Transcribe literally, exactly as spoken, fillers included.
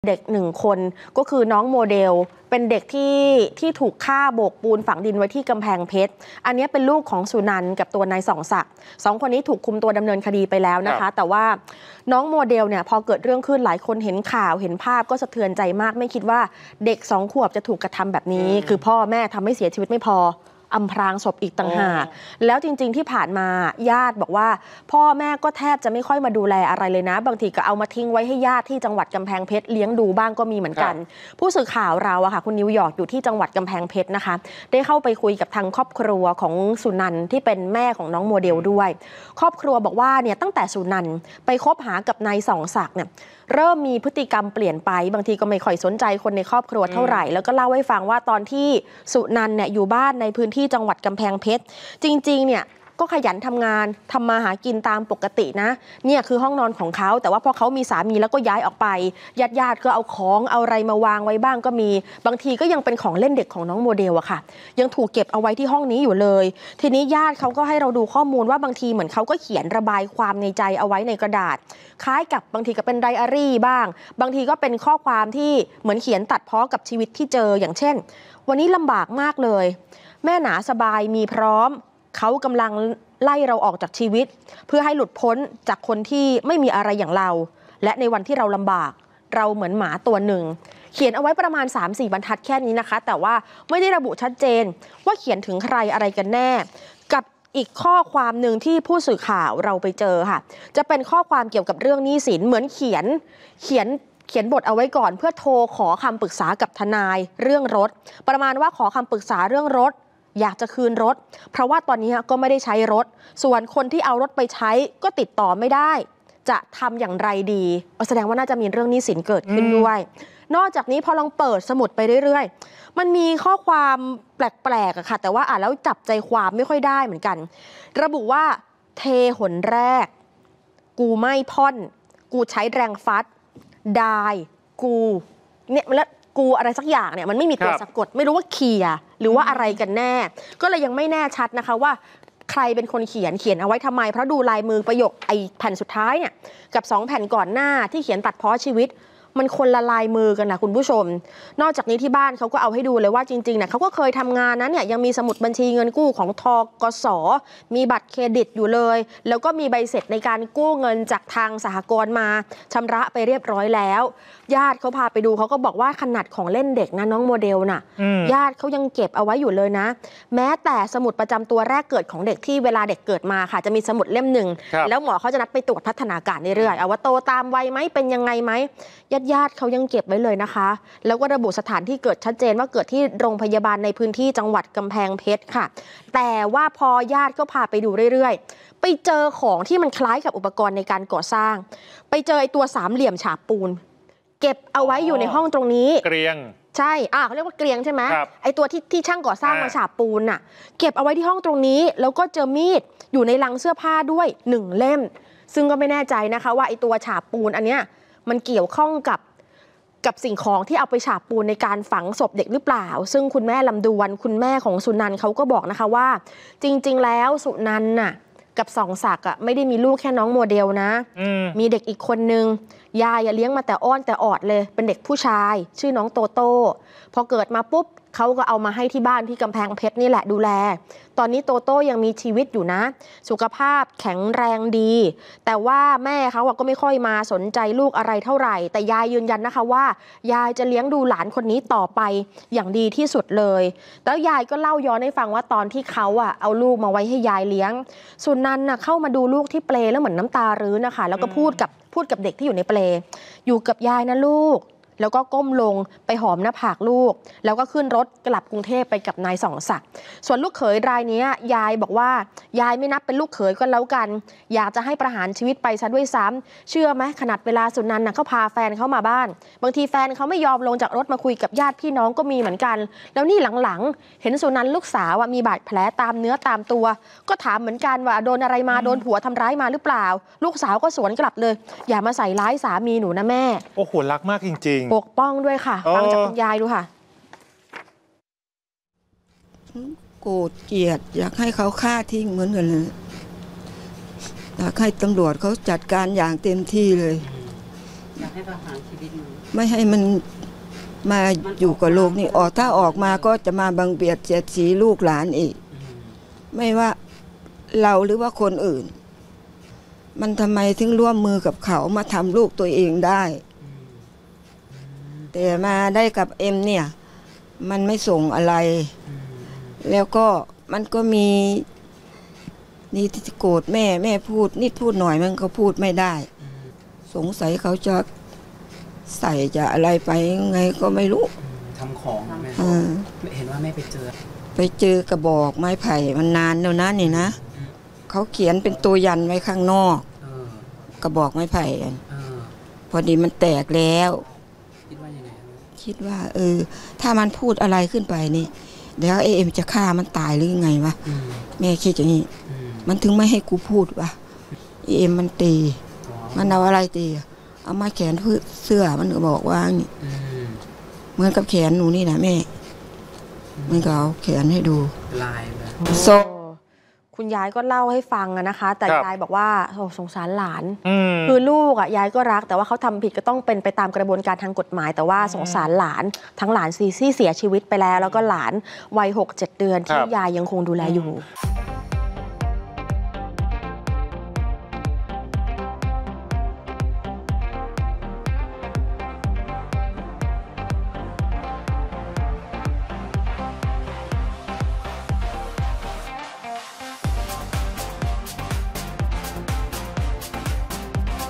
เด็กหนึ่งคนก็คือน้องโมเดลเป็นเด็กที่ที่ถูกฆ่าโบกปูนฝังดินไว้ที่กำแพงเพชรอันนี้เป็นลูกของสุนันท์กับตัวนายส่องศักดิ์สองคนนี้ถูกคุมตัวดำเนินคดีไปแล้วนะคะแต่ว่าน้องโมเดลเนี่ยพอเกิดเรื่องขึ้นหลายคนเห็นข่าวเห็นภาพก็สะเทือนใจมากไม่คิดว่าเด็กสองขวบจะถูกกระทำแบบนี้คือพ่อแม่ทำให้เสียชีวิตไม่พออำพรางศพอีกต่างหากแล้วจริงๆที่ผ่านมาญาติบอกว่าพ่อแม่ก็แทบจะไม่ค่อยมาดูแลอะไรเลยนะบางทีก็เอามาทิ้งไว้ให้ญาติที่จังหวัดกำแพงเพชรเลี้ยงดูบ้างก็มีเหมือนกันผู้สื่อข่าวเราอะค่ะคุณนิวยอร์กอยู่ที่จังหวัดกำแพงเพชรนะคะได้เข้าไปคุยกับทางครอบครัวของสุนันท์ที่เป็นแม่ของน้องโมเดลด้วยครอบครัวบอกว่าเนี่ยตั้งแต่สุนันท์ไปคบหากับนายส่องศักดิ์เนี่ยเริ่มมีพฤติกรรมเปลี่ยนไปบางทีก็ไม่ค่อยสนใจคนในครอบครัวเท่าไหร่แล้วก็เล่าให้ฟังว่าตอนที่สุนันท์เนี่ยอยู่บ้านในพื้นที่จังหวัดกำแพงเพชรจริงๆเนี่ยก็ขยันทำงานทำมาหากินตามปกตินะเนี่ยคือห้องนอนของเขาแต่ว่าพอเขามีสามีแล้วก็ย้ายออกไปญาติญาติก็เอาของเอาอะไรมาวางไว้บ้างก็มีบางทีก็ยังเป็นของเล่นเด็กของน้องโมเดลอะค่ะยังถูกเก็บเอาไว้ที่ห้องนี้อยู่เลยทีนี้ญาติเขาก็ให้เราดูข้อมูลว่าบางทีเหมือนเขาก็เขียนระบายความในใจเอาไว้ในกระดาษคล้ายกับบางทีก็เป็นไดอารี่บ้างบางทีก็เป็นข้อความที่เหมือนเขียนตัดพ้อกับชีวิตที่เจออย่างเช่นวันนี้ลำบากมากเลยแม่หนาสบายมีพร้อมเขากำลังไล่เราออกจากชีวิตเพื่อให้หลุดพ้นจากคนที่ไม่มีอะไรอย่างเราและในวันที่เราลำบากเราเหมือนหมาตัวหนึ่งเขียนเอาไว้ประมาณ สามสี่ บรรทัดแค่นี้นะคะแต่ว่าไม่ได้ระบุชัดเจนว่าเขียนถึงใครอะไรกันแน่กับอีกข้อความหนึ่งที่ผู้สื่อข่าวเราไปเจอค่ะจะเป็นข้อความเกี่ยวกับเรื่องหนี้สินเหมือนเขียนเขียนเขียนบทเอาไว้ก่อนเพื่อโทรขอคำปรึกษากับทนายเรื่องรถประมาณว่าขอคำปรึกษาเรื่องรถอยากจะคืนรถเพราะว่าตอนนี้ก็ไม่ได้ใช้รถส่วนคนที่เอารถไปใช้ก็ติดต่อไม่ได้จะทำอย่างไรดีแสดงว่าน่าจะมีเรื่องหนี้สินเกิดขึ้นด้วยนอกจากนี้พอลองเปิดสมุดไปเรื่อยๆมันมีข้อความแปลกๆอะค่ะแต่ว่าอ่านแล้วจับใจความไม่ค่อยได้เหมือนกันระบุว่าเทหนแรกกูไม่พ่อนกูใช้แรงฟัดได้กูเนี่ยแล้วกูอะไรสักอย่างเนี่ยมันไม่มีตัวสะกดไม่รู้ว่าเขียหรือว่าอะไรกันแน่ก็เลยยังไม่แน่ชัดนะคะว่าใครเป็นคนเขียนเขียนเอาไว้ทำไมเพราะดูลายมือประโยคไอ้แผ่นสุดท้ายเนี่ยกับสองแผ่นก่อนหน้าที่เขียนตัดพ้อชีวิตมันคนละลายมือกันนะคุณผู้ชมนอกจากนี้ที่บ้านเขาก็เอาให้ดูเลยว่าจริงๆเนี่ยเขาก็เคยทำงานนะเนี่ยยังมีสมุดบัญชีเงินกู้ของทกส.มีบัตรเครดิตอยู่เลยแล้วก็มีใบเสร็จในการกู้เงินจากทางสหกรณ์มาชำระไปเรียบร้อยแล้วญาติเขาพาไปดูเขาก็บอกว่าขนาดของเล่นเด็กนะน้องโมเดลน่ะญาติเขายังเก็บเอาไว้อยู่เลยนะแม้แต่สมุดประจำตัวแรกเกิดของเด็กที่เวลาเด็กเกิดมาค่ะจะมีสมุดเล่มหนึ่งแล้วหมอเขาจะนัดไปตรวจพัฒนาการเรื่อยๆเอาว่าโตตามวัยไหมเป็นยังไงไหมญาติญาติเขายังเก็บไว้เลยนะคะแล้วก็ระบุสถานที่เกิดชัดเจนว่าเกิดที่โรงพยาบาลในพื้นที่จังหวัดกำแพงเพชรค่ะแต่ว่าพอญาติก็พาไปดูเรื่อยๆไปเจอของที่มันคล้ายกับอุปกรณ์ในการก่อสร้างไปเจอไอ้ตัวสามเหลี่ยมฉาบปูนเก็บเอาไว้อยู่ในห้องตรงนี้เกรียงใช่อ่าเขาเรียกว่าเกรียงใช่ไหมไอ้ตัวที่ที่ช่างก่อสร้างมาฉาบปูนน่ะเก็บเอาไว้ที่ห้องตรงนี้แล้วก็เจอมีดอยู่ในลังเสื้อผ้าด้วยหนึ่งเล่มซึ่งก็ไม่แน่ใจนะคะว่าไอ้ตัวฉาบปูนอันเนี้ยมันเกี่ยวข้องกับกับสิ่งของที่เอาไปฉาบปูนในการฝังศพเด็กหรือเปล่าซึ่งคุณแม่ลำดวนคุณแม่ของสุนันท์เขาก็บอกนะคะว่าจริงๆแล้วสุนันท์น่ะกับส่องศักดิ์อ่ะไม่ได้มีลูกแค่น้องโมเดลนะมมีเด็กอีกคนนึงยายเลี้ยงมาแต่อ้อนแต่ออดเลยเป็นเด็กผู้ชายชื่อน้องโตโต้พอเกิดมาปุ๊บเขาก็เอามาให้ที่บ้านที่กำแพงเพชรนี่แหละดูแลตอนนี้โตโต้ยังมีชีวิตอยู่นะสุขภาพแข็งแรงดีแต่ว่าแม่เขาก็ไม่ค่อยมาสนใจลูกอะไรเท่าไหร่แต่ยายยืนยันนะคะว่ายายจะเลี้ยงดูหลานคนนี้ต่อไปอย่างดีที่สุดเลยแล้วยายก็เล่าย้อนให้ฟังว่าตอนที่เขาอ่ะเอาลูกมาไว้ให้ยายเลี้ยงสุนันท์น่ะเข้ามาดูลูกที่เปลแล้วเหมือนน้ำตารื้นนะคะแล้วก็พูดกับพูดกับเด็กที่อยู่ในเปลอยู่กับยายนะลูกแล้วก็ก้มลงไปหอมหน้าผากลูกแล้วก็ขึ้นรถกลับกรุงเทพไปกับนายส่องศักดิ์ส่วนลูกเขยรายนี้ยายบอกว่ายายไม่นับเป็นลูกเขยก็แล้วกันอยากจะให้ประหารชีวิตไปซะด้วยซ้ำเชื่อไหมขนาดเวลาสุนันท์เขาพาแฟนเขามาบ้านบางทีแฟนเขาไม่ยอมลงจากรถมาคุยกับญาติพี่น้องก็มีเหมือนกันแล้วนี่หลังๆเห็นสุนันท์ลูกสาวมีบาดแผลตามเนื้อตามตัวก็ถามเหมือนกันว่าโดนอะไรมาโดนผัวทำร้ายมาหรือเปล่าลูกสาวก็สวนกลับเลยอย่ามาใส่ร้ายสามีหนูนะแม่โอ้โหรักมากจริงๆปกป้องด้วยค่ะฟังจากคุณยายดูค่ะโกรธเกลียดอยากให้เขาฆ่าทิ้งเหมือนกันเลยอยากให้ตำรวจเขาจัดการอย่างเต็มที่เลยอยากให้ประหารชีวิตไม่ให้มันมาอยู่กับลูกนี่ออกถ้าออกมาก็จะมาบังเบียดเสียดสีลูกหลานอีกไม่ว่าเราหรือว่าคนอื่นมันทำไมถึงร่วมมือกับเขามาทำลูกตัวเองได้แต่มาได้กับเอ็มเนี่ยมันไม่ส่งอะไรแล้วก็มันก็มีนี่ที่โกรธแม่แม่พูดนิดพูดหน่อยมันก็พูดไม่ได้สงสัยเขาจะใส่จะอะไรไปยังไงก็ไม่รู้ทำของแม่เห็นว่าแม่ไปเจอไปเจอกระบอกไม้ไผ่มันนานแล้วนะนี่นะเขาเขียนเป็นตัวยันไว้ข้างนอกกระบอกไม้ไผ่พอดีมันแตกแล้วคิดว่ายังไงคิดว่าเออถ้ามันพูดอะไรขึ้นไปนี่เดี๋ยวเอ็มจะฆ่ามันตายหรือยังไงวะแม่คิดอย่างนี้มันถึงไม่ให้กูพูดวะเอ็มมันตีมันเอาอะไรตีเอามาแขนเสื้อมันก็บอกว่านี่เหมือนกับแขนหนูนี่นะแม่มันก็เอาแขนให้ดูลายแบบโซคุณยายก็เล่าให้ฟังนะคะ แต่ยายบอกว่าโอ้สงสารหลานคือลูกอ่ะยายก็รักแต่ว่าเขาทำผิดก็ต้องเป็นไปตามกระบวนการทางกฎหมายแต่ว่าสงสารหลานทั้งหลานซีซี่เสียชีวิตไปแล้วแล้วก็หลานวัยหกเจ็ดเดือนที่ยายยังคงดูแลอยู่